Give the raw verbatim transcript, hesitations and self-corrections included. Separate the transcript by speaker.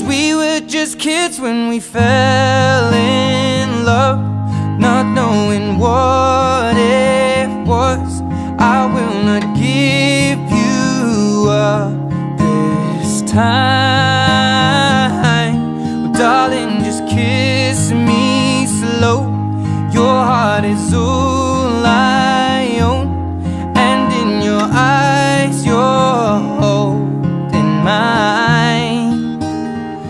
Speaker 1: we were just kids when we fell in love, not knowing what it was. I will not give you up this time.